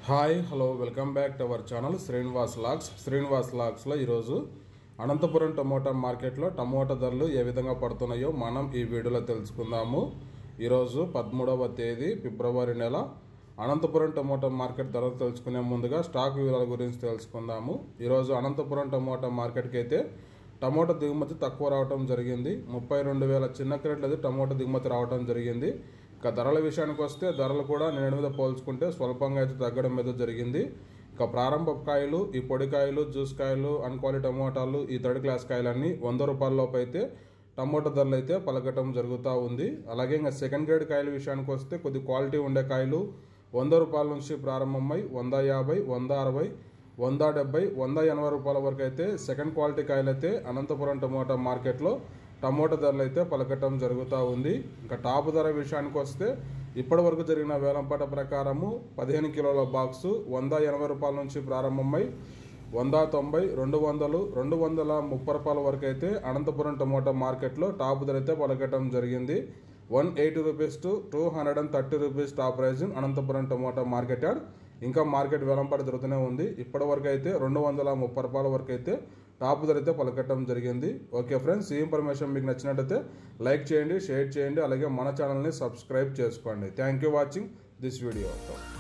Hi hello welcome back to our channel Srinivas లాగ్స్లో ఈరోజు Anantapuram tomato మార్కెట్లో టమోటా ధరలు ఏ విధంగా పడుతున్నాయో మనం ఈ వీడియోలో తెలుసుకుందాము. ఈరోజు 13వ తేదీ ఫిబ్రవరి నెల. అనంతపురం టమోటా మార్కెట్ ధరలు తెలుసుకునే ముందుగా స్టాక్ వివరాల గురించి తెలుసుకుందాము. ఈరోజు అనంతపురం టమోటా మార్కెట్కి అయితే టమోటా దిగుమతి తక్కువ రావడం జరిగింది. 32,000 చిన్న క్రేట్లు అయితే టమోటా దిగుమతి రావడం జరిగింది. ఇక ధరల విషయానికి వస్తే ధరలు కూడా నిన్నటి మీద పోల్చుకుంటే స్వల్పంగా అయితే తగ్గడం మీద జరిగింది. ఇక ప్రారంభ కాయలు, ఈ పొడి కాయలు, జ్యూస్ కాయలు, అన్క్వాలిటీ టమోటాలు, ఈ థర్డ్ క్లాస్ కాయలన్నీ 100 రూపాయల లోపు అయితే టమోటా ధరలు అయితే పలకటం జరుగుతూ ఉంది. అలాగే ఇంకా సెకండ్ గ్రేడ్ కాయల విషయానికి వస్తే కొద్ది క్వాలిటీ ఉండే కాయలు 100 రూపాయల నుంచి ప్రారంభమై 150, 160, 170, 180 రూపాయల వరకు అయితే సెకండ్ క్వాలిటీ కాయలు అయితే అనంతపురం టమోటా మార్కెట్లో టమోటా ధరలు అయితే పలకటం జరుగుతూ ఉంది. ఇంకా టాప్ ధర విషయానికి వస్తే ఇప్పటి వరకు జరిగిన వేలంపాట ప్రకారము 15 కిలోల బాక్సు 180 రూపాయల నుంచి ప్రారంభమై 190, 200, 230 రూపాయల వరకు అయితే అనంతపురం టమోటా మార్కెట్లో టాప్ ధర అయితే పలకటం జరిగింది. 180 rupees to 230 rupees top prize Anantapuram tomato market yard. ఇంకా మార్కెట్ వేలంపాట జరుగుతూనే ఉంది. ఇప్పటి వరకు అయితే 230 రూపాయల వరకు అయితే టాప్ ధర అయితే పలకటం జరిగింది. ఓకే ఫ్రెండ్స్, ఈ ఇన్ఫర్మేషన్ మీకు నచ్చినట్టయితే లైక్ చేయండి, షేర్ చేయండి, అలాగే మన ఛానల్ని సబ్స్క్రైబ్ చేసుకోండి. Thank you watching this video.